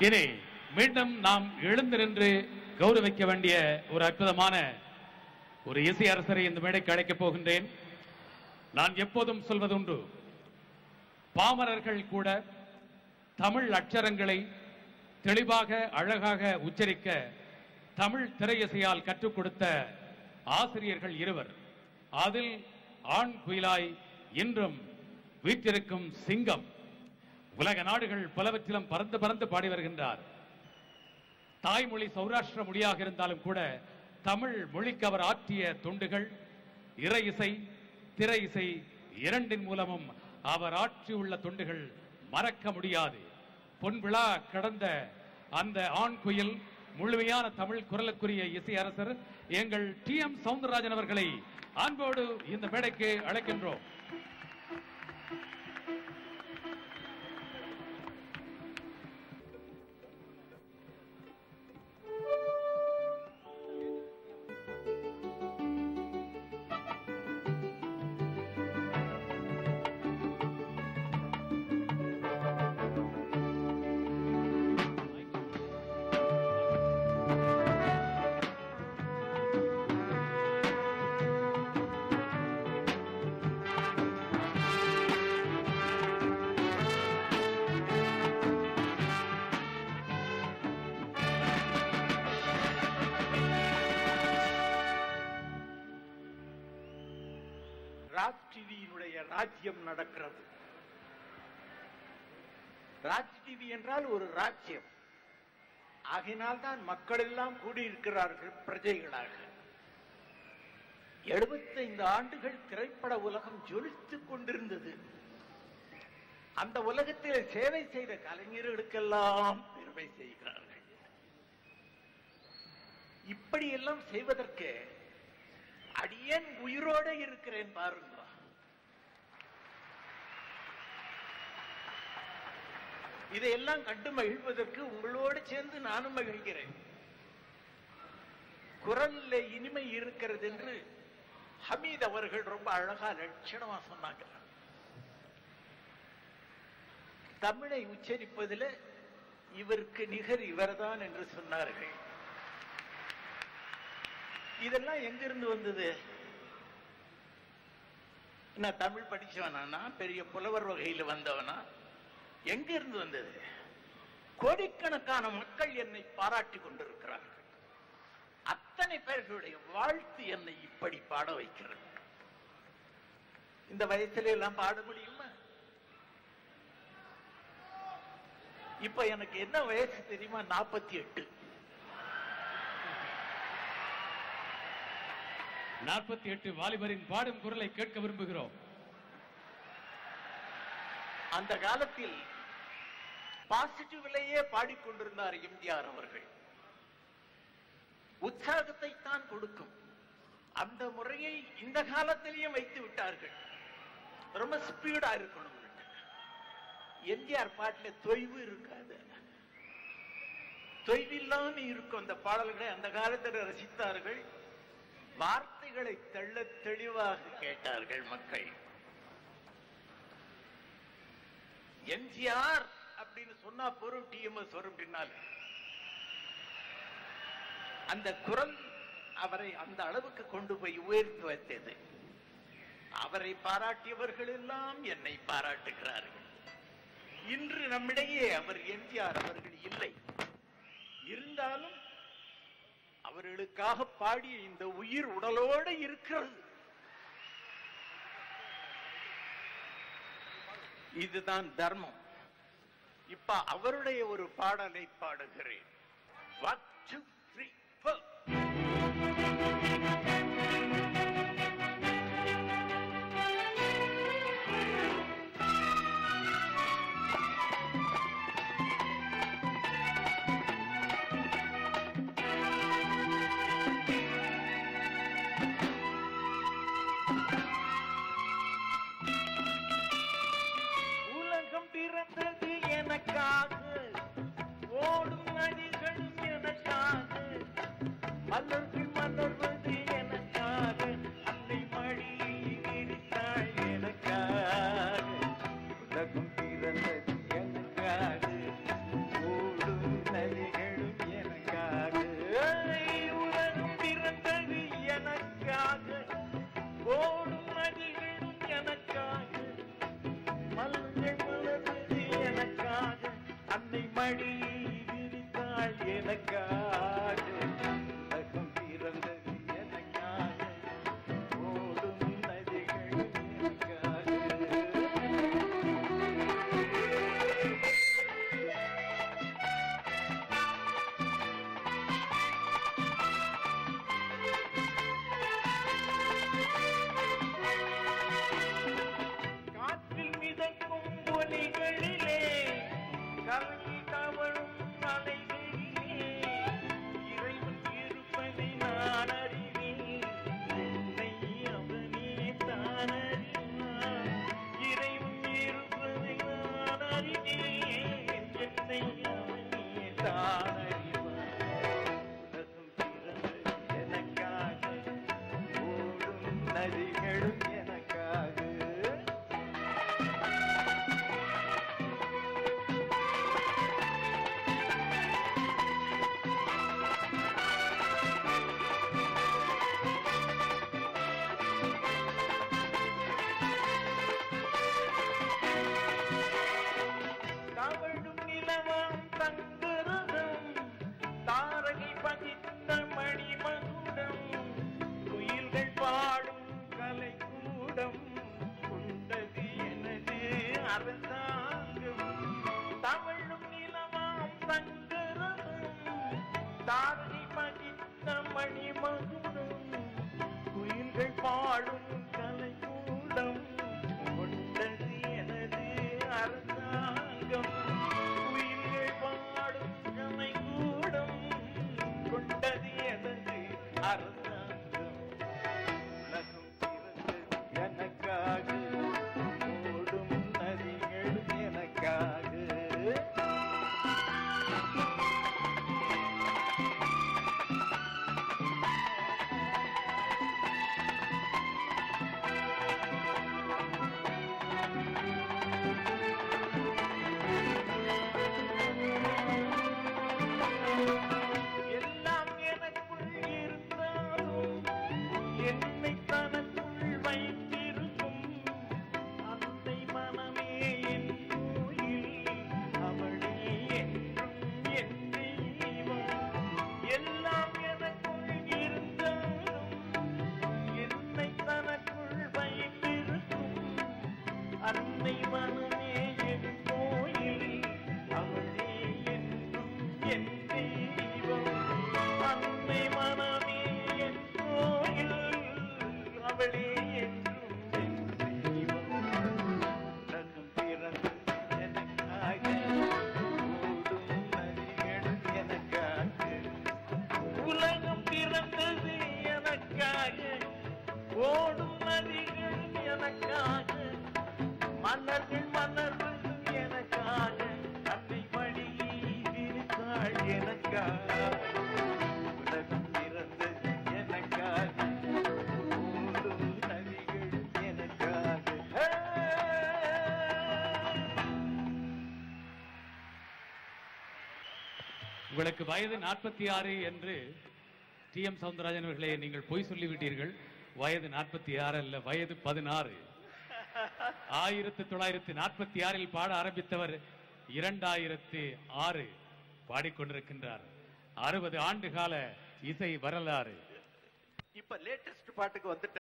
இனி மீண்டும் நாம் எழுந்து நின்று கௌரவிக்க வேண்டிய ஒரு அற்புதமான ஒரு இசை அரசரை இந்த மேடைக்கு அழைக்கப் போகின்றேன். நான் எப்போதும் சொல்வதுண்டு, பாமரர்கள் கூட தமிழ் அட்சரங்களை தெளிவாக அழகாக உச்சரிக்க தமிழ் திரையிசையால் கற்றுக் கொடுத்த ஆசிரியர்கள் இருவர். அதில் ஆண் குயிலாய் இன்றும் வீற்றிருக்கும் சிங்கம் உலக நாடுகள் பலவற்றிலும் பறந்து பறந்து பாடி வருகின்றார். தாய்மொழி சௌராஷ்டிர மொழியாக இருந்தாலும் கூட தமிழ் மொழிக்கு அவர் ஆற்றிய தொண்டுகள் இறை இசை திரை இசை இரண்டின் மூலமும் அவர் ஆற்றியுள்ள தொண்டுகள் மறக்க முடியாது. பொன்விழா கடந்த அந்த ஆண் குயில் முழுமையான தமிழ் குரலுக்குரிய இசை அரசர் எங்கள் டி.எம். சௌந்தரராஜன் அவர்களை அன்போடு இந்த மேடைக்கு அழைக்கின்றோம். ராஜ் டிவியினுடைய ராஜ்யம் நடக்கிறது. ராஜ் டிவி என்றால் ஒரு ராஜ்யம். ஆகினால் தான் மக்கள் எல்லாம் கூடியிருக்கிறார்கள் பிரஜைகளாக. 75 ஆண்டுகள் திரைப்பட உலகம் ஜொலித்துக் கொண்டிருந்தது. அந்த உலகத்தில் சேவை செய்த கலைஞர்களுக்கெல்லாம் பெருமை செய்கிறார்கள். இப்படியெல்லாம் செய்வதற்கு அடியேன் உயிரோட இருக்கிறேன் பாருங்க. இதையெல்லாம் கண்டு மகிழ்வதற்கு உங்களோடு சேர்ந்து நானும் மகிழ்கிறேன். குரல்ல இனிமை இருக்கிறது என்று ஹமீத் அவர்கள் ரொம்ப அழகா லட்சணமா சொன்னாங்க. தமிழை உச்சரிப்பதில் இவருக்கு நிகர் இவர்தான் என்று சொன்னார்கள். இதெல்லாம் எங்கிருந்து வந்தது? நான் தமிழ் படிச்சவனா, பெரிய புலவர் வகையில் வந்தவனா? எங்கிருந்து வந்தது? கோடிக்கணக்கான மக்கள் என்னை பாராட்டி கொண்டிருக்கிறார்கள். அத்தனை பேர்களுடைய வாழ்த்து என்னை இப்படி பாட வைக்கிறது. இந்த வயசுல எல்லாம் பாட முடியுமா? இப்ப எனக்கு என்ன வயசு தெரியுமா? 48. 48 வாலிபரின் பாடும் குரலை கேட்க விரும்புகிறோம். அந்த காலத்தில் பாசிட்டிவ்லேயே பாடிக்கொண்டிருந்தார் எம்ஜிஆர் அவர்கள். உற்சாகத்தை தான் கொடுக்கும். அந்த முறையை இந்த காலத்திலேயும் வைத்து விட்டார்கள். ரொம்ப ஸ்பீடா இருக்கணும். எம்ஜிஆர் பாட்டில் தொய்வு இருக்காது. தொய்வில்லாம இருக்கும் அந்த பாடல்களை அந்த காலத்தில் ரசித்தார்கள். வார்த்தைகளை தெள்ள தெளிவாக கேட்டார்கள் மக்கள். எம்ஜிஆர் அப்படின்னு சொன்னா பொருள் டிஎம்எஸ் வரும் பின்னால். அந்த குரல் அவரை அந்த அளவுக்கு கொண்டு போய் உயர்த்தி வைத்தது. அவரை பாராட்டியவர்கள் எல்லாம் என்னை பாராட்டுகிறார்கள். இன்று நம்மிடையே அவர் எம்ஜிஆர் அவர்கள் இல்லை. இருந்தாலும் அவர்களுக்காக பாடிய இந்த உயிர் உடலோடு இருக்கிறது. இதுதான் தர்மம். இப்ப அவருடைய ஒரு பாடலை பாடுகிறேன். 1 2 3 4. பிறந்தது எனக்காக, ஓடும் நதிகளும் எனக்காக, திருநாள் எனக்காக உலகம் பிறந்தது எனக்காக ஓடும் நதிகள் எனக்காக. காற்றில் மிதக்கும் ஒலிகளிலே கலங்கி தவழும் அலைகளிலே இறைவன் இருப்பதை நான் அறிவேன். என்னை அவனே தான் அறிவான். இறைவன் இருப்பதை நான் அறிவேன். என்னை அவனே தான் அறிவான். உலகம் பிறந்தது எனக்காக ஓடும் நதிகளும் எனக்காக. தவழும் நிலவாம் தங்கரதம் தாரகை பதித்த மணிமகுடம் குயில்கள் பாடும் கலைக்கூடம் கொண்டது எனது அரசாங்கம். தவழும் நிலவாம் தங்கரதம் தாரகை பதித்த மணிமகுடம் குயில்கள் பாடும் கலைக்கூடம் கொண்டது எனது அரசாங்கம். குயில்கள் பாடும் கலைக்கூடம் கொண்டது எனது அரசாங்கம். உலகம் பிறந்தது எனக்காக ஓடும் நதிகள் எனக்காக. எல்லாம் எனக்குள் இருந்தாலும் என்னை தனக்குள் வைத்திருக்கும் அன்னை மனமே என் கோயில். அவளே என்றும் என் தெய்வம். எல்லாம் எனக்குள் இருந்தாலும் என்னை தனக்குள் வைத்திருக்கும் அன்னை மனமே என் கோயில். அவளே என்றும் என் தெய்வம். அன்னை மனமே என் கோயில். அவளே என்றும் என் தெய்வம். உலகம் பிறந்தது எனக்காக ஓடும் நதிகளும் எனக்காக. உலகம் பிறந்தது எனக்காக ஓடும் நதிகளும் எனக்காக. மன்னர்கள் மன்னர்களும் எனக்காக அன்னை மடியில் விரித்தாள் எனக்காக. உலகம் பிறந்தது எனக்காக ஓடும் நதிகளும் எனக்காக. உங்களுக்கு வயது 46 என்று டி.எம். சௌந்தரராஜன் அவர்களே நீங்கள் பொய் சொல்லிவிட்டீர்கள். வயது 46 அல்ல, வயது 16. 1946 பாட ஆரம்பித்தவர் 2006 பாடிக்கொண்டிருக்கின்றார். 60 ஆண்டு கால இசை வரலாறு. இப்ப லேட்டஸ்ட் பாட்டுக்கு வந்துட்டு